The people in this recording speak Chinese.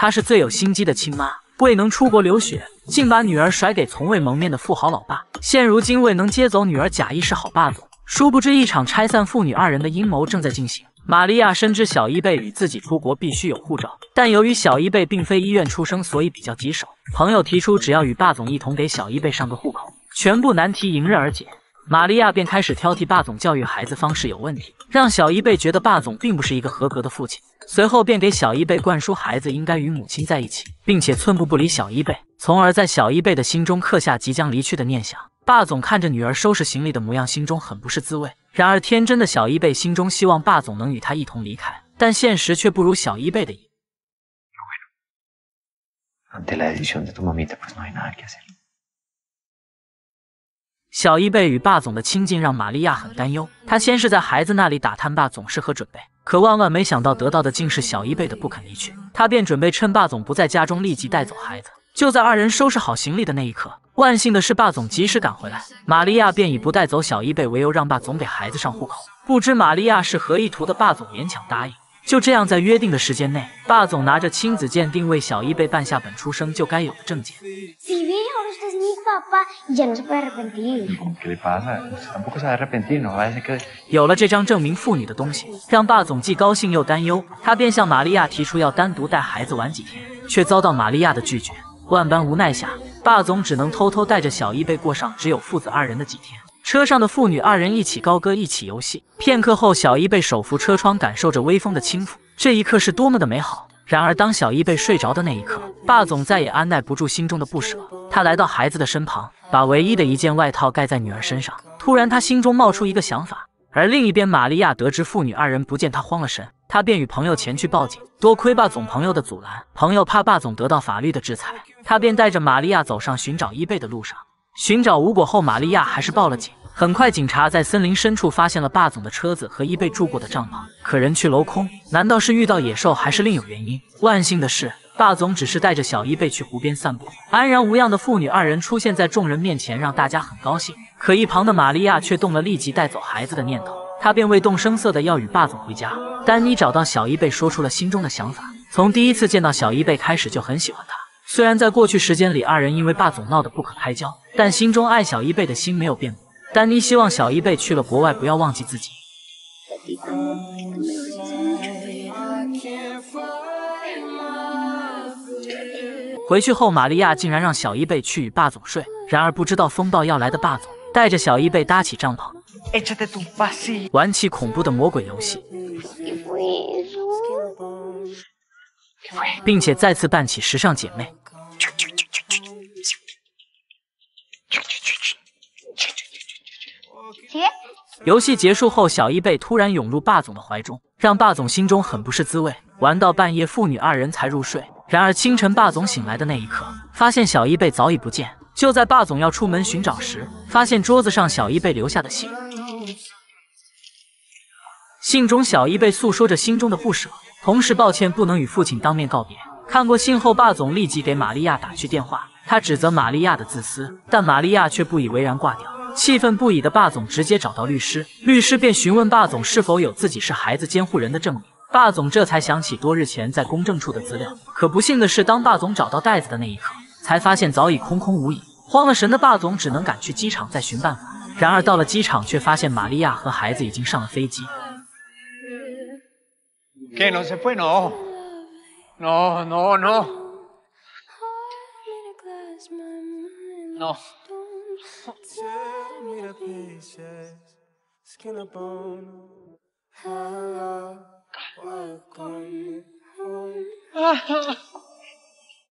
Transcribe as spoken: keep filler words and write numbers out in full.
她是最有心机的亲妈，未能出国留学，竟把女儿甩给从未谋面的富豪老爸。现如今未能接走女儿，假意是好霸总。殊不知，一场拆散父女二人的阴谋正在进行。玛利亚深知小伊贝与自己出国必须有护照，但由于小伊贝并非医院出生，所以比较棘手。朋友提出，只要与霸总一同给小伊贝上个户口，全部难题迎刃而解。玛利亚便开始挑剔霸总教育孩子方式有问题，让小伊贝觉得霸总并不是一个合格的父亲。随后便给小伊贝灌输孩子应该与母亲在一起，并且寸步不离小伊贝，从而在小伊贝的心中刻下即将离去的念想。霸总看着女儿收拾行李的模样，心中很不是滋味。然而天真的小伊贝心中希望霸总能与他一同离开，但现实却不如小伊贝的意。小伊贝与霸总的亲近让玛利亚很担忧，她先是在孩子那里打探霸总是何准备，可万万没想到得到的竟是小伊贝的不肯离去。她便准备趁霸总不在家中立即带走孩子。就在二人收拾好行李的那一刻，万幸的是霸总及时赶回来，玛利亚便以不带走小伊贝为由让霸总给孩子上户口。不知玛利亚是何意图的霸总勉强答应。就这样，在约定的时间内，霸总拿着亲子鉴定为小伊贝办下本出生就该有的证件。有了这张证明父女的东西，让霸总既高兴又担忧。他便向玛利亚提出要单独带孩子玩几天，却遭到玛利亚的拒绝。万般无奈下，霸总只能偷偷带着小伊贝过上只有父子二人的几天。车上的父女二人一起高歌，一起游戏。片刻后，小伊贝手扶车窗，感受着微风的轻抚，这一刻是多么的美好。然而，当小伊贝睡着的那一刻，霸总再也按耐不住心中的不舍。他来到孩子的身旁，把唯一的一件外套盖在女儿身上。突然，他心中冒出一个想法。而另一边，玛利亚得知父女二人不见他，慌了神。他便与朋友前去报警，多亏霸总朋友的阻拦，朋友怕霸总得到法律的制裁，他便带着玛利亚走上寻找伊贝的路上。寻找无果后，玛利亚还是报了警。很快，警察在森林深处发现了霸总的车子和伊贝住过的帐篷，可人去楼空。难道是遇到野兽，还是另有原因？万幸的是，霸总只是带着小伊贝去湖边散步。安然无恙的父女二人出现在众人面前，让大家很高兴。可一旁的玛利亚却动了立即带走孩子的念头，她便未动声色的要与霸总回家。丹妮找到小伊贝，说出了心中的想法。从第一次见到小伊贝开始，就很喜欢她。虽然在过去时间里，二人因为霸总闹得不可开交，但心中爱小伊贝的心没有变过。丹妮希望小伊贝去了国外不要忘记自己。回去后，玛利亚竟然让小伊贝去与霸总睡。然而不知道风暴要来的霸总带着小伊贝搭起帐篷，玩起恐怖的魔鬼游戏，并且再次扮起时尚姐妹。游戏结束后，小伊贝突然涌入霸总的怀中，让霸总心中很不是滋味。玩到半夜，父女二人才入睡。然而清晨霸总醒来的那一刻，发现小伊贝早已不见。就在霸总要出门寻找时，发现桌子上小伊贝留下的信。信中小伊贝诉说着心中的不舍，同时抱歉不能与父亲当面告别。看过信后，霸总立即给玛利亚打去电话，他指责玛利亚的自私，但玛利亚却不以为然挂掉。气愤不已的霸总直接找到律师，律师便询问霸总是否有自己是孩子监护人的证明。霸总这才想起多日前在公证处的资料，可不幸的是，当霸总找到袋子的那一刻，才发现早已空空无影。慌了神的霸总只能赶去机场再寻办法。然而到了机场，却发现玛利亚和孩子已经上了飞机。 ¿Qué? ¿No se fue? No. No, no, no. No. Ah.